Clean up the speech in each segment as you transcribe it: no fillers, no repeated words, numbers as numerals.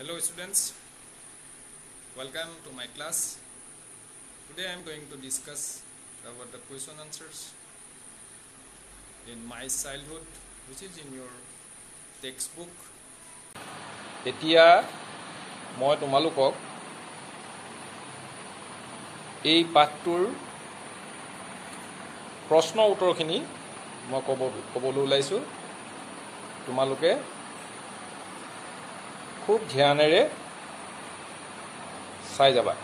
Hello students, welcome to my class. Today I am going to discuss about the question answers in my childhood, which is in your textbook. Etia moi tomalukok ei pathtur proshno uttorkhini moi kobolu ulaisu tomaluke খুব ধ্যানেৰে চাই যাবা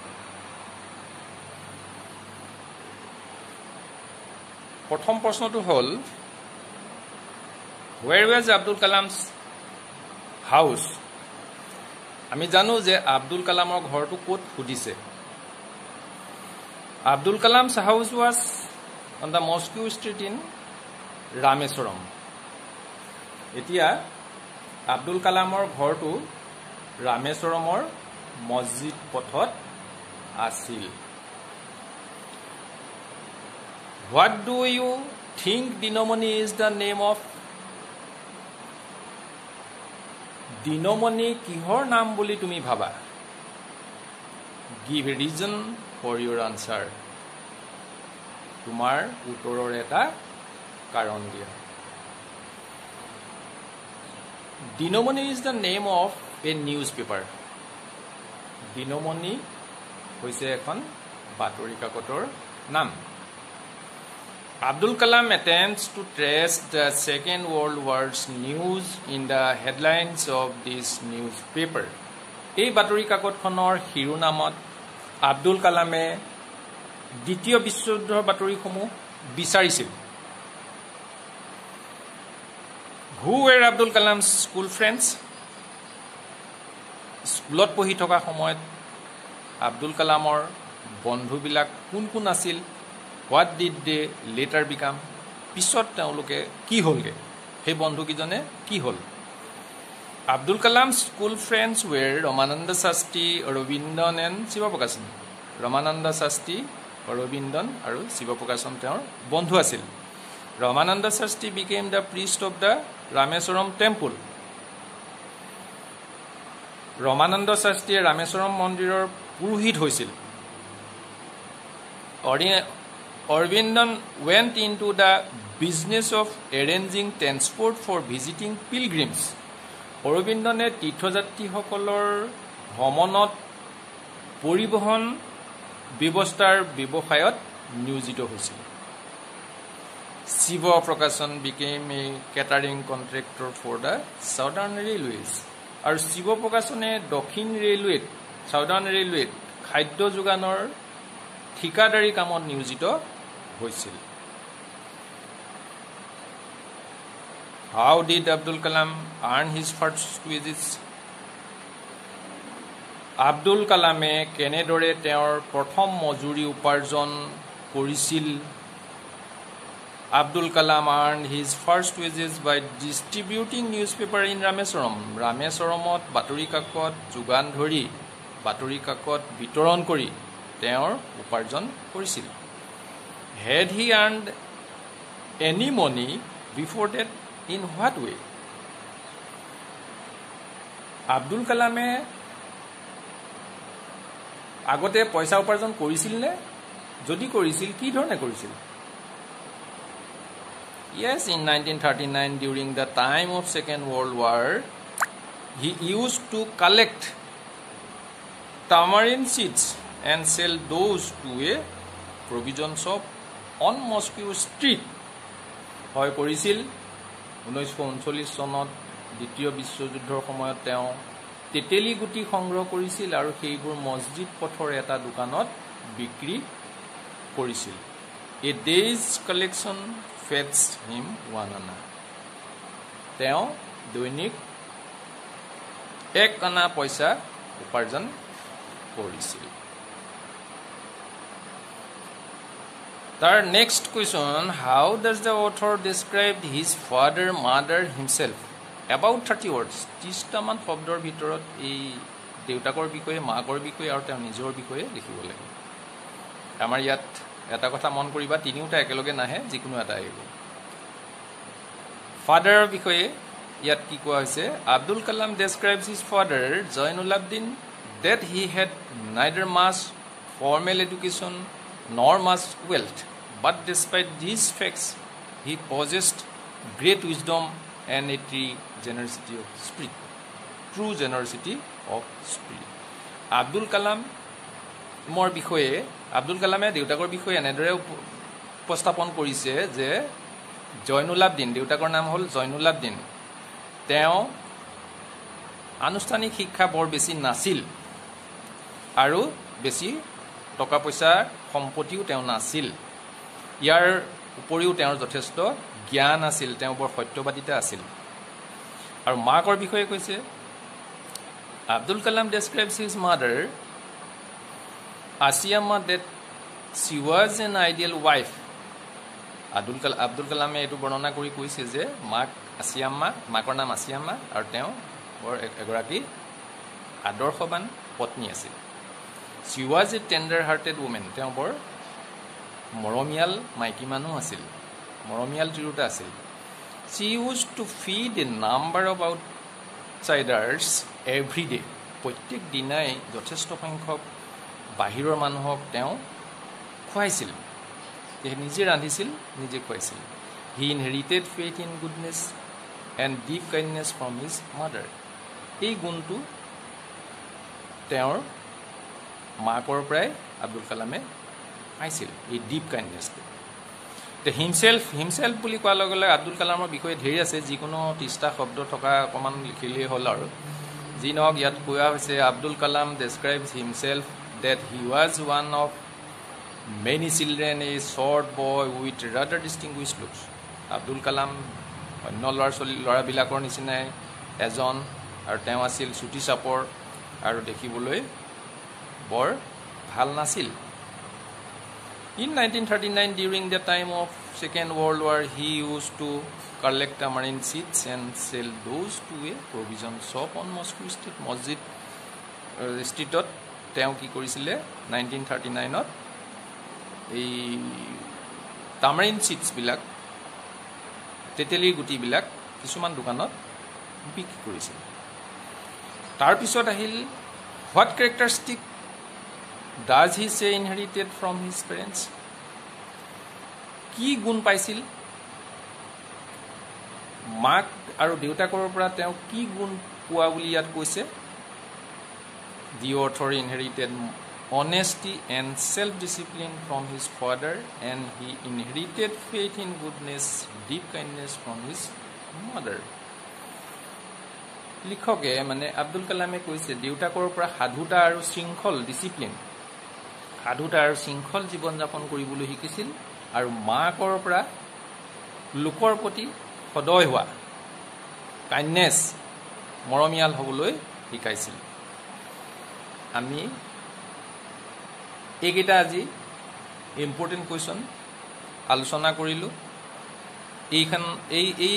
প্ৰথম প্ৰশ্নটো হ'ল where was Abdul Kalam's house আমি জানো যে আব্দুল কালামৰ ঘৰটো ক'ত খুদিছে Abdul Kalam's house was on the Moscow street in Rameswaram এতিয়া আব্দুল কালামৰ ঘৰটো Rameswaramor Masjid Pothot Asil. What do you think, Dinamoni, is the name of Dinamoni? Kihor naam boli tumi bhaba. Give a reason for your answer. Tumar uttoror eta karon dia. Dinamoni is the name of a newspaper. Dinamoni hoise ekhon batori kakotor nam. Abdul Kalam attempts to trace the Second World War's news in the headlines of this newspaper. Ei batori kakot khonor hirunamot Abdul Kalame দ্বিতীয় বিশ্বযুদ্ধৰ বাতৰি সমূহ বিচাৰিছিল Who were Abdul Kalam's school friends? স্কুলত পঢ়ি থকা সময়ত আব্দুল কালামৰ বন্ধুবিলাক কোন কোন আছিল What did they later become? পিছত তেওঁলোকে কি হ'লগে সেই বন্ধুকিজনে কি হ'ল Abdul Kalam's school friends were Ramananda Sastry, Aurobindan and Sivaprakasan. Ramananda Sastry, Aurobindan আৰু Sivaprakasan তেওঁৰ বন্ধু আছিল Ramananda Sastry became the priest of the Rameswaram temple. Ramananda Sastry Rameswaram মন্দিৰৰ পুৰোহিত হৈছিল Aurobindan went into the business of arranging transport for visiting pilgrims. Aurobindane তীৰ্থযাত্ৰীসকলৰ ভ্ৰমণত পৰিবহণ ব্যৱস্থাৰ ব্যৱসায়ত নিয়োজিত হৈছিল Siva Prakasan became a catering contractor for the Southern Railways. আৰু Siva Prakasane দক্ষিণ ৰেলৱেত Southern Railwayত খাদ্য যোগানৰ ঠিকাদাৰী কামত নিয়োজিত হৈছিল How did Abdul Kalam earn his first wages? Abdul Kalame কেনেদৰে তেওঁৰ প্ৰথম মজুৰি উপাৰ্জন কৰিছিল Abdul Kalam earned his first wages by distributing newspaper in Rameswaram. Rameswaramot বাতৰি কাকত যোগান ধৰি বাতৰি কাকত বিতৰণ কৰি তেওঁৰ উপাৰ্জন কৰিছিল Had he earned any money before that? In what way? Abdul Kalame আগতে পইচা উপাৰ্জন কৰিছিল নে যদি কৰিছিল কি ধৰণে কৰিছিল Yes, in 1939, during the time of Second World War, he used to collect tamarind seeds and sell those to a provision shop on Moscow street. হয় কৰিছিল 1939 চনত দ্বিতীয় বিশ্বযুদ্ধৰ সময়ত তেওঁ তেতেলি গুটি সংগ্ৰহ কৰিছিল আৰু সেইবোৰ মছজিদ পথৰ এটা দোকানত বিক্ৰী কৰিছিল A day's collection fetched him 1 anna. তেওঁ দৈনিক 1 আনা পইচা উপাৰ্জন কৰিছিল তাৰ next question How does the author describe his father mother himself About 30 words 30টা মান শব্দৰ ভিতৰত এই দেউতাকৰ বিষয়ে মাকৰ বিষয়ে আৰু তেওঁৰ নিজৰ বিষয়ে লিখিব লাগে আমাৰ ইয়াত এটা কথা মন কৰিবা তিনিওটা একেলগে নাহে যিকোনো এটা আহিব ফাদাৰৰ বিষয়ে ইয়াত কি কোৱা হৈছে Abdul Kalam describes his father Jainulabdeen that he had neither much formal education nor much wealth, but despite these facts, he possessed great wisdom and a true generosity of spirit. True generosity of spirit. Abdul কালামৰ বিষয়ে আব্দুল কালামে দেউতাকৰ বিষয়ে এনেদৰে উপস্থাপন কৰিছে যে জয়নুলাবদিন দেউতাকৰ নাম হ'ল জয়নুলাবদিন তেওঁ আনুষ্ঠানিক শিক্ষা বৰ বেছি নাছিল আৰু বেছি টকা পইচা সম্পত্তিও তেওঁ নাছিল ইয়াৰ উপৰিও তেওঁৰ যথেষ্ট জ্ঞান আছিল তেওঁ বৰ সত্যবাদিতা আছিল আৰু মাকৰ বিষয়ে কৈছে Abdul Kalam describes his mother Ashiamma that she was an ideal wife Abdul কালামে এইটো বৰ্ণনা কৰি কৈছে যে মাক আসিয়াম্মা মাকৰ নাম আসিয়াম্মা আৰু তেওঁ বৰ এগৰাকী আদৰ্শৱান পত্নী আছিল she was a tender hearted woman তেওঁ বৰ মৰমীয়াল মাইকী মানুহ আছিল মৰমীয়াল তিৰোতা আছিল she used to feed a number of outsiders every day প্ৰত্যেক দিনাই যথেষ্ট সংখ্যক বাহিৰৰ মানুহক তেওঁ খুৱাইছিল নিজে ৰান্ধিছিল নিজে খুৱাইছিল he inherited faith in goodness and deep kindness from his mother এই গুণটো তেওঁৰ মাকৰ পৰাই আব্দুল কালামে পাইছিল এই ডিপ কাইণ্ডনেছটো তে হিমছেল্ফ বুলি কোৱাৰ লগে লগে আব্দুল কালামৰ বিষয়ে ধেৰ আছে যিকোনো 30টা শব্দ থকা অকণমান লিখিলেই হ'ল আৰু যি নহওক ইয়াত কোৱা হৈছে Abdul Kalam describes himself that he was one of many children a short boy with rather distinguished looks Abdul Kalam অন্য ল'ৰাবিলাকৰ নিচিনাই এজন আৰু তেওঁ আছিল চুটি চাপৰ আৰু দেখিবলৈ বৰ ভাল নাছিল in 1939 during the time of second world war he used to collect tamarind seeds and sell those to a provision shop on Moscow street মছজিদ ষ্ট্ৰীটত তেওঁ কি কৰিছিলে 1939ত এই তামাৰিন চিডছ বিলাক তেতেলীৰ গুটিবিলাক কিছুমান দোকানত বিক্ৰী কৰিছিল তাৰ পিছত আহিল what characteristic does he say inherited from his parents কি গুণ পাইছিল মাক আৰু দেউতাকৰ পৰা তেওঁ কি গুণ পোৱা বুলি ইয়াত কৈছে the author inherited honesty and self-discipline from his father and he inherited faith in goodness deep kindness from his mother লিখকে মানে আব্দুল কালামে কৈছে দেউতাকৰ পৰা সাধুতা আৰু শৃংখল ডিসিপ্লিন সাধুতা আৰু শৃংখল জীৱন যাপন কৰিবলৈ শিকিছিল আৰু মাকৰ পৰা লোকৰ প্ৰতি সদয় হোৱা কাইণ্ডনেছ মৰমীয়াল হ'বলৈ শিকাইছিল আমি এইকেইটা আজি ইম্পৰ্টেণ্ট কুৱেশ্যন আলোচনা কৰিলোঁ এই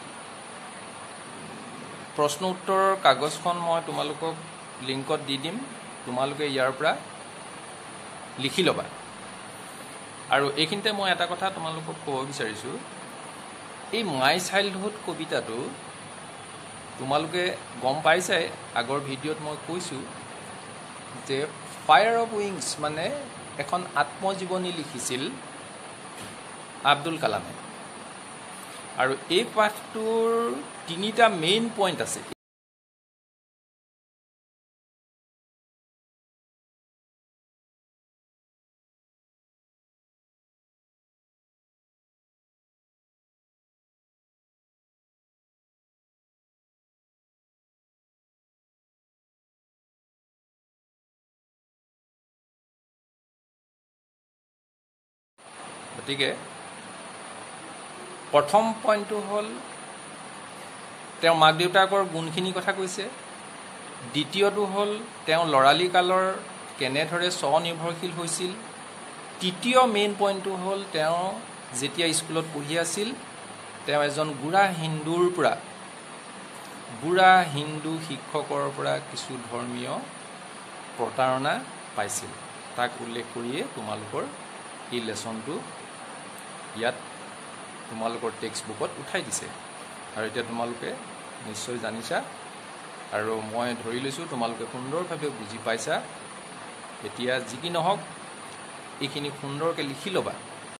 প্ৰশ্ন উত্তৰৰ কাগজখন মই তোমালোকক লিংকত দি দিম তোমালোকে ইয়াৰ পৰা লিখি ল'বা আৰু এইখিনিতে মই এটা কথা তোমালোকক ক'ব বিচাৰিছোঁ এই মাই চাইল্ডহুড কবিতাটো তোমালোকে গম পাইছাই আগৰ ভিডিঅ'ত মই কৈছোঁ যে ফায়াৰ অফ উইংছ মানে এখন আত্মজীৱনী লিখিছিল আব্দুল কালামে আৰু এই পাঠটোৰ 3টা মেইন পইণ্ট আছে গতিকে প্ৰথম পইণ্টটো হ'ল তেওঁ মাক দেউতাকৰ গুণখিনি কথা কৈছে দ্বিতীয়টো হ'ল তেওঁ ল'ৰালি কালৰ কেনেদৰে স্বনিৰ্ভৰশীল হৈছিল তৃতীয় মেইন পইণ্টটো হ'ল তেওঁ যেতিয়া স্কুলত পঢ়ি আছিল তেওঁ এজন বুঢ়া হিন্দু শিক্ষকৰ পৰা কিছু ধৰ্মীয় প্ৰতাৰণা পাইছিল তাক উল্লেখ কৰিয়ে তোমালোকৰ এই লেছনটো ইয়াত তোমালোকৰ টেক্সট বুকত উঠাই দিছে আৰু এতিয়া তোমালোকে নিশ্চয় জানিছা আৰু মই ধৰি লৈছোঁ তোমালোকে সুন্দৰভাৱে বুজি পাইছা। এতিয়া যি কি নহওক এইখিনি সুন্দৰকৈ লিখি ল'বা।